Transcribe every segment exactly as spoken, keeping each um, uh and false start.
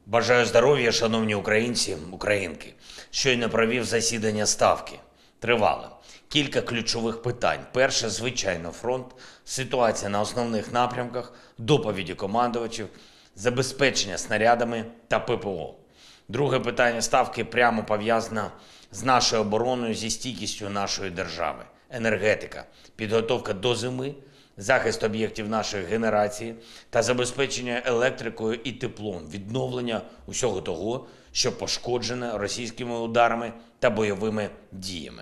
Бажаю здоров'я, шановні українці, українки. Щойно провів засідання Ставки. Тривало. Кілька ключових питань. Перше, звичайно, фронт, ситуація на основних напрямках, доповіді командувачів, забезпечення снарядами та ППО. Друге питання Ставки прямо пов'язане з нашою обороною, зі стійкістю нашої держави. Енергетика, підготовка до зими, захист об'єктів нашої генерації та забезпечення електрикою і теплом, відновлення усього того, що пошкоджене російськими ударами та бойовими діями.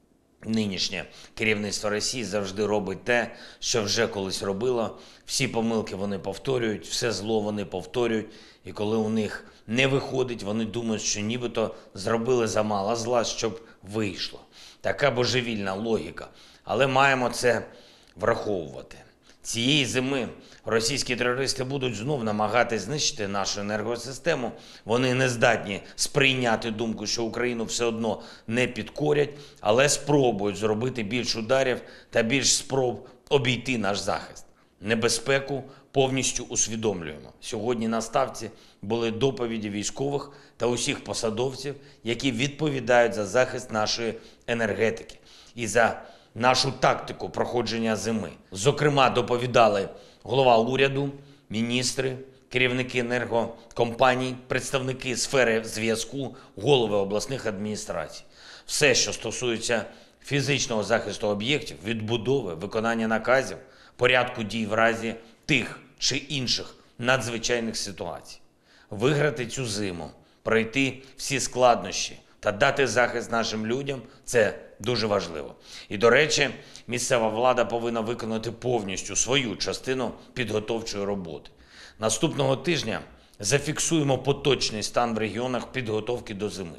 Нинішнє керівництво Росії завжди робить те, що вже колись робило. Всі помилки вони повторюють, все зло вони повторюють. І коли у них не виходить, вони думають, що нібито зробили замало зла, щоб вийшло. Така божевільна логіка. Але маємо це враховувати. Цієї зими російські терористи будуть знов намагатись знищити нашу енергосистему. Вони не здатні сприйняти думку, що Україну все одно не підкорять, але спробують зробити більш ударів та більш спроб обійти наш захист. Небезпеку повністю усвідомлюємо. Сьогодні на Ставці були доповіді військових та усіх посадовців, які відповідають за захист нашої енергетики і за нашу тактику проходження зими. Зокрема, доповідали голова уряду, міністри, керівники енергокомпаній, представники сфери зв'язку, голови обласних адміністрацій. Все, що стосується фізичного захисту об'єктів, відбудови, виконання наказів, порядку дій в разі тих чи інших надзвичайних ситуацій. Виграти цю зиму, пройти всі складнощі та дати захист нашим людям – це дуже важливо. І, до речі, місцева влада повинна виконати повністю свою частину підготовчої роботи. Наступного тижня зафіксуємо поточний стан в регіонах підготовки до зими.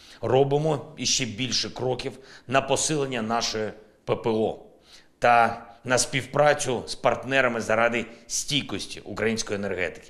Робимо іще більше кроків на посилення нашої ППО та на співпрацю з партнерами заради стійкості української енергетики.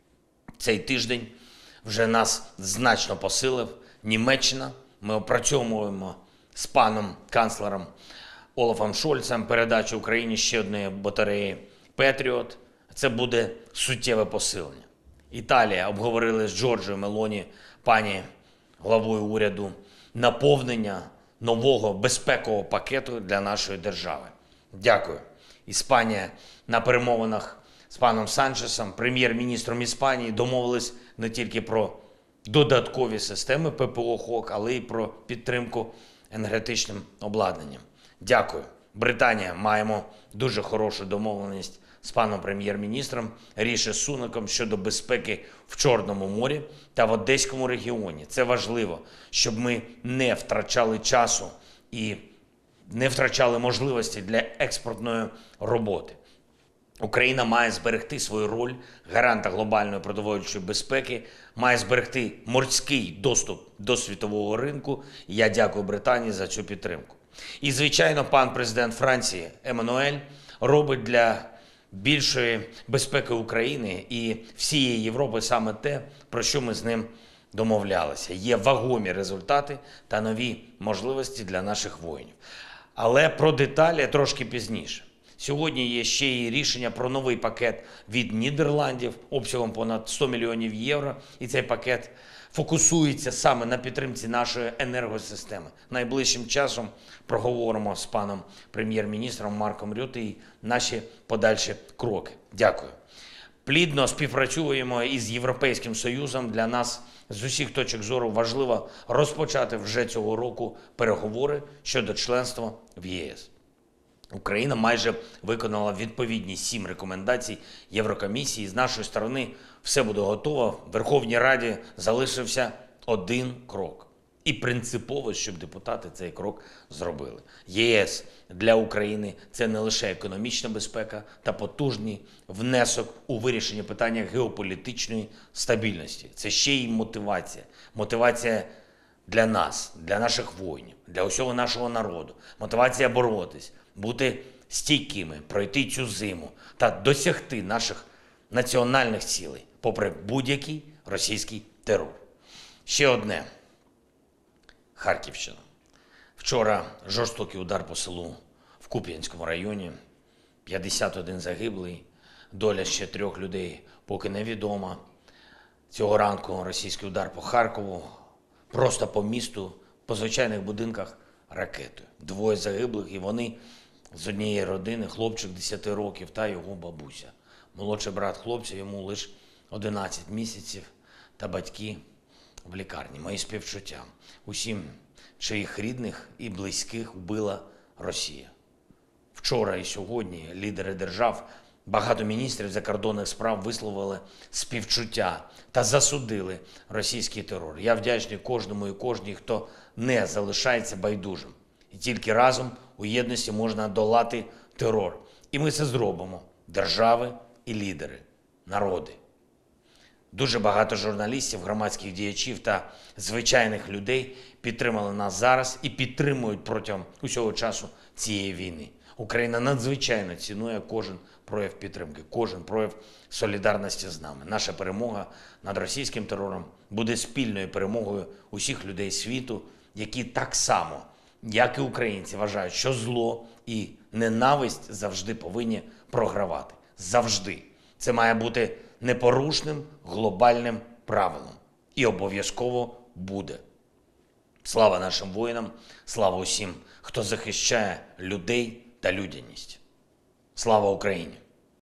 Цей тиждень вже нас значно посилив Німеччина. Ми опрацьовуємо з паном канцлером Олафом Шольцем передачу Україні ще однієї батареї «Петріот». Це буде суттєве посилення. Італія, обговорили з Джорджією Мелоні, пані главою уряду, наповнення нового безпекового пакету для нашої держави. Дякую. Іспанія на перемовинах з паном Санчесом, прем'єр-міністром Іспанії, домовились не тільки про додаткові системи ППО ХОК, але й про підтримку енергетичним обладнанням. Дякую. Британія, маємо дуже хорошу домовленість з паном прем'єр-міністром Ріші Сунаком щодо безпеки в Чорному морі та в Одеському регіоні. Це важливо, щоб ми не втрачали часу і не втрачали можливості для експортної роботи. Україна має зберегти свою роль гаранта глобальної продовольчої безпеки, має зберегти морський доступ до світового ринку. Я дякую Британії за цю підтримку. І, звичайно, пан президент Франції Еммануель робить для більшої безпеки України і всієї Європи саме те, про що ми з ним домовлялися. Є вагомі результати та нові можливості для наших воїнів. Але про деталі трошки пізніше. Сьогодні є ще й рішення про новий пакет від Нідерландів обсягом понад сто мільйонів євро. І цей пакет фокусується саме на підтримці нашої енергосистеми. Найближчим часом проговоримо з паном прем'єр-міністром Марком Рютте і наші подальші кроки. Дякую. Плідно співпрацюємо із Європейським Союзом. Для нас з усіх точок зору важливо розпочати вже цього року переговори щодо членства в ЄС. Україна майже виконала відповідні сім рекомендацій Єврокомісії. З нашої сторони все буде готово. В Верховній Раді залишився один крок. І принципово, щоб депутати цей крок зробили. ЄС для України – це не лише економічна безпека та потужний внесок у вирішення питання геополітичної стабільності. Це ще й мотивація. Мотивація для нас, для наших воїнів, для усього нашого народу. Мотивація боротись, бути стійкими, пройти цю зиму та досягти наших національних цілей, попри будь-який російський терор. Ще одне. Харківщина. Вчора жорстокий удар по селу в Куп'янському районі. п'ятдесят один загиблий, доля ще трьох людей поки невідома. Цього ранку російський удар по Харкову, просто по місту, по звичайних будинках ракетою. Двоє загиблих, і вони з однієї родини, хлопчик десяти років та його бабуся. Молодший брат хлопця, йому лише одинадцять місяців, та батьки в лікарні. Мої співчуття усім, чиїх рідних і близьких вбила Росія. Вчора і сьогодні лідери держав, багато міністрів закордонних справ висловили співчуття та засудили російський терор. Я вдячний кожному і кожній, хто не залишається байдужим. І тільки разом у єдності можна долати терор. І ми це зробимо. Держави і лідери, народи. Дуже багато журналістів, громадських діячів та звичайних людей підтримали нас зараз і підтримують протягом усього часу цієї війни. Україна надзвичайно цінує кожен прояв підтримки, кожен прояв солідарності з нами. Наша перемога над російським терором буде спільною перемогою усіх людей світу, які так само, як і українці, вважають, що зло і ненависть завжди повинні програвати. Завжди. Це має бути непорушним глобальним правилом. І обов'язково буде. Слава нашим воїнам, слава усім, хто захищає людей та людяність. Слава Україні!